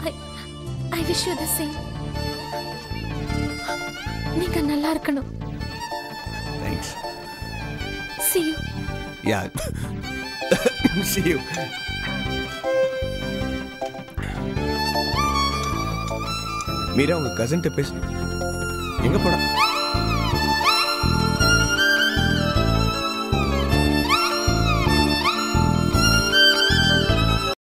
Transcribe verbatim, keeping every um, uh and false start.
I I wish you the same. நீங்க நல்லா இருக்கணும். Thanks. See you. Yeah. See you. Meera உங்க கசின்ட்ட பேசு. எங்க போடா?